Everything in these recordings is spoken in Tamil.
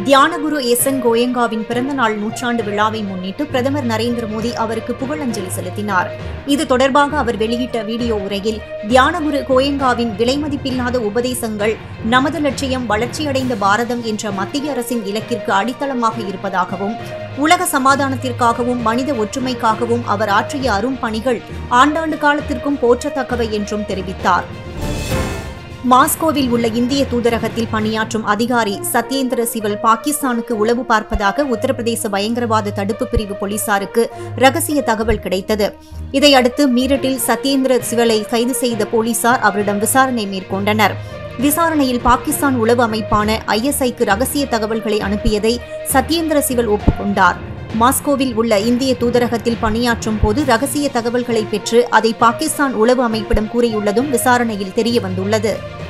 தியானகுரு எஸ்என் கோயங்காவின் பிறந்தநாள் நூற்றாண்டு விழாவை முன்னிட்டு பிரதமர் நரேந்திர மோடி அவருக்கு புகழஞ்சலி செலுத்தினார். இது தொடர்பாக அவர் வெளியிட்ட வீடியோ உரையில், தியானகுரு கோயங்காவின் விலைமதிப்பில்லாத உபதேசங்கள் நமது லட்சியம் வளர்ச்சியடைந்த பாரதம் என்ற மத்திய அரசின் இலக்கிற்கு அடித்தளமாக இருப்பதாகவும், உலக சமாதானத்திற்காகவும் மனித ஒற்றுமைக்காகவும் அவர் ஆற்றிய அரும் பணிகள் ஆண்டாண்டு காலத்திற்கும் போற்றத்தக்கவை என்றும் தெரிவித்தார். மாஸ்கோவில் உள்ள இந்திய தூதரகத்தில் பணியாற்றும் அதிகாரி சத்யேந்திர சிவல் பாகிஸ்தானுக்கு உளவு பார்ப்பதாக உத்தரப்பிரதேச பயங்கரவாத தடுப்பு பிரிவு போலீசாருக்கு ரகசிய தகவல் கிடைத்தது. இதையடுத்து மீரட்டில் சத்யேந்திர சிவலை கைது செய்த போலீசார் அவரிடம் விசாரணை மேற்கொண்டனர். விசாரணையில் பாகிஸ்தான் உளவு அமைப்பான ISIக்கு ரகசிய தகவல்களை அனுப்பியதை சத்யேந்திர சிவல் ஒப்புக்கொண்டார். மாஸ்கோவில் உள்ள இந்திய தூதரகத்தில் பணியாற்றும் போது ரகசிய தகவல்களை பெற்று அதை பாகிஸ்தான் உளவு அமைப்பிடம் கூறியுள்ளதும் விசாரணையில் தெரியவந்துள்ளது.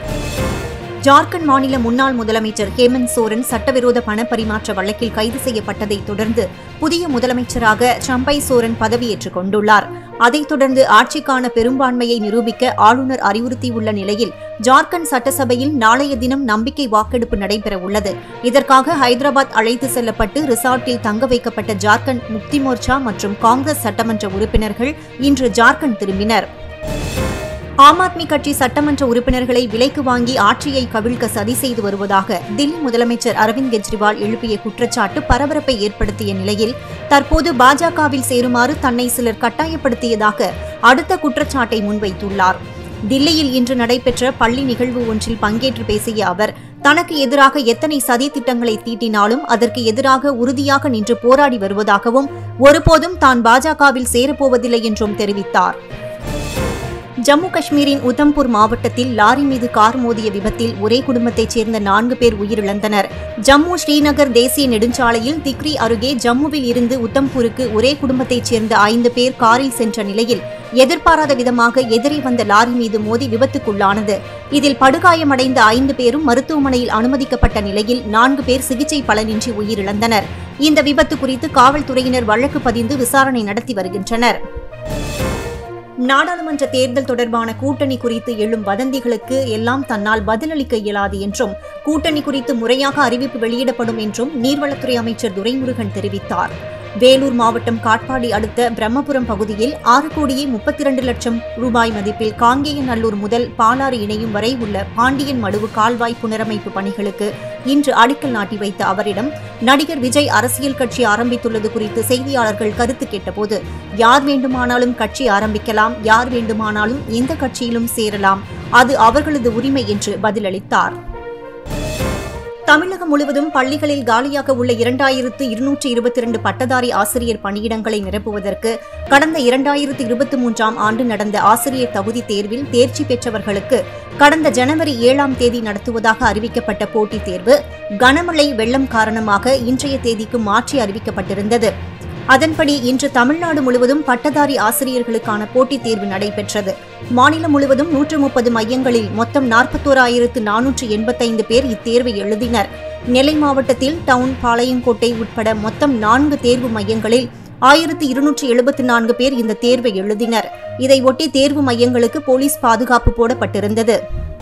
ஜார்க்கண்ட் மாநில முன்னாள் முதலமைச்சர் ஹேமந்த் சோரன் சட்டவிரோத பணப்பரிமாற்ற வழக்கில் கைது செய்யப்பட்டதைத் தொடர்ந்து புதிய முதலமைச்சராக சம்பை சோரன் பதவியேற்றுக் கொண்டுள்ளார். அதைத் தொடர்ந்து ஆட்சிக்கான பெரும்பான்மையை நிரூபிக்க ஆளுநர் அறிவுறுத்தியுள்ள நிலையில் ஜார்க்கண்ட் சட்டசபையில் நாளைய தினம் நம்பிக்கை வாக்கெடுப்பு நடைபெறவுள்ளது. இதற்காக ஹைதராபாத் அழைத்து செல்லப்பட்டு ரிசார்ட்டில் தங்க வைக்கப்பட்ட ஜார்க்கண்ட் முக்தி மோர்ச்சா மற்றும் காங்கிரஸ் சட்டமன்ற உறுப்பினர்கள் இன்று ஜார்க்கண்ட் திரும்பினர். ஆம் ஆத்மி கட்சி சட்டமன்ற உறுப்பினர்களை விலைக்கு வாங்கி ஆட்சியை கவிழ்க்க சதி செய்து வருவதாக தில்லி முதலமைச்சர் அரவிந்த் கெஜ்ரிவால் எழுப்பிய குற்றச்சாட்டு பரபரப்பை ஏற்படுத்திய நிலையில் தற்போது பாஜகவில் சேருமாறு தன்னை சிலர் கட்டாயப்படுத்தியதாக அடுத்த குற்றச்சாட்டை முன்வைத்துள்ளார். தில்லியில் இன்று நடைபெற்ற பள்ளி நிகழ்வு ஒன்றில் பங்கேற்று பேசிய அவர், தனக்கு எதிராக எத்தனை சதி திட்டங்களை தீட்டினாலும் அதற்கு எதிராக உறுதியாக நின்று போராடி வருவதாகவும், ஒருபோதும் தான் பாஜகவில் சேரப்போவதில்லை என்றும் தெரிவித்தார். ஜம்மு காஷ்மீரின் உதம்பூர் மாவட்டத்தில் லாரி மீது கார் மோதிய விபத்தில் ஒரே குடும்பத்தைச் சேர்ந்த 4 பேர் உயிரிழந்தனர். ஜம்மு ஸ்ரீநகர் தேசிய நெடுஞ்சாலையில் திக்ரி அருகே ஜம்முவில் இருந்து உதம்பூருக்கு ஒரே குடும்பத்தைச் சேர்ந்த 5 பேர் காரில் சென்ற நிலையில் எதிர்பாராத விதமாக எதிரே வந்த லாரி மீது மோதி விபத்துக்குள்ளானது. இதில் படுகாயமடைந்த 5 பேரும் மருத்துவமனையில் அனுமதிக்கப்பட்ட நிலையில் 4 பேர் சிகிச்சை பலனின்றி உயிரிழந்தனர். இந்த விபத்து குறித்து காவல்துறையினர் வழக்கு பதிந்து விசாரணை நடத்தி வருகின்றனர். நாடாளுமன்ற தேர்தல் தொடர்பான கூட்டணி குறித்து எழும் வதந்திகளுக்கு எல்லாம் தன்னால் பதிலளிக்க இயலாது என்றும், கூட்டணி குறித்து முறையாக அறிவிப்பு வெளியிடப்படும் என்றும் நீர்வளத்துறை அமைச்சர் துரைமுருகன் தெரிவித்தார். வேலூர் மாவட்டம் காட்பாடி அடுத்த பிரம்மபுரம் பகுதியில் 6,32,00,000 ரூபாய் மதிப்பில் காங்கேயநல்லூர் முதல் பாலாறு இணையும் வரை உள்ள பாண்டியன் மடுவு கால்வாய் புனரமைப்பு பணிகளுக்கு இன்று அடிக்கல் நாட்டி வைத்த அவரிடம், நடிகர் விஜய் அரசியல் கட்சி ஆரம்பித்துள்ளது குறித்து செய்தியாளர்கள் கருத்து கேட்டபோது, யார் வேண்டுமானாலும் கட்சி ஆரம்பிக்கலாம், யார் வேண்டுமானாலும் எந்த கட்சியிலும் சேரலாம், அது அவர்களது உரிமை என்று பதிலளித்தார். தமிழகம் முழுவதும் பள்ளிகளில் காலியாக உள்ள 2,222 பட்டதாரி ஆசிரியர் பணியிடங்களை நிரப்புவதற்கு கடந்த 2023ஆம் ஆண்டு நடந்த ஆசிரியர் தகுதி தேர்வில் தேர்ச்சி பெற்றவர்களுக்கு கடந்த ஜனவரி 7ஆம் தேதி நடத்துவதாக அறிவிக்கப்பட்ட போட்டித் தேர்வு கனமழை வெள்ளம் காரணமாக இன்றைய தேதிக்கு மாற்றி அறிவிக்கப்பட்டிருந்தது. அதன்படி இன்று தமிழ்நாடு முழுவதும் பட்டதாரி ஆசிரியர்களுக்கான போட்டித் தேர்வு நடைபெற்றது. மாநிலம் முழுவதும் 130 மையங்களில் மொத்தம் 41,485 பேர் இத்தேர்வை எழுதினர். நெல்லை மாவட்டத்தில் டவுன், பாளையங்கோட்டை உட்பட மொத்தம் 4 தேர்வு மையங்களில் 1,274 பேர் இந்த தேர்வை எழுதினர். இதையொட்டி தேர்வு மையங்களுக்கு போலீஸ் பாதுகாப்பு போடப்பட்டிருந்தது.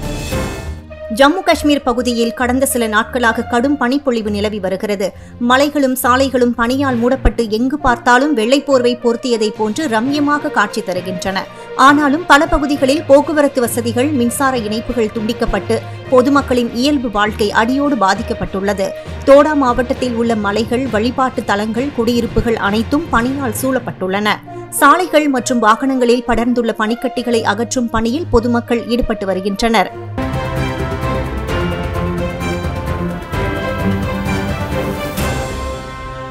ஜம்மு காஷ்மீர் பகுதியில் கடந்த சில நாட்களாக கடும் பனிப்பொழிவு நிலவி வருகிறது. மலைகளும் சாலைகளும் பனியால் மூடப்பட்டு எங்கு பார்த்தாலும் வெள்ளைப்போர்வை போர்த்தியதைப் போன்று ரம்யமாக காட்சி தருகின்றன. ஆனாலும் பல பகுதிகளில் போக்குவரத்து வசதிகள், மின்சார இணைப்புகள் துண்டிக்கப்பட்டு பொதுமக்களின் இயல்பு வாழ்க்கை அடியோடு பாதிக்கப்பட்டுள்ளது. தோடா மாவட்டத்தில் உள்ள மலைகள், வழிபாட்டு தலங்கள், குடியிருப்புகள் அனைத்தும் பனியால் சூழப்பட்டுள்ளன. சாலைகள் மற்றும் வாகனங்களில் படர்ந்துள்ள பனிக்கட்டிகளை அகற்றும் பணியில் பொதுமக்கள் ஈடுபட்டு வருகின்றனர்.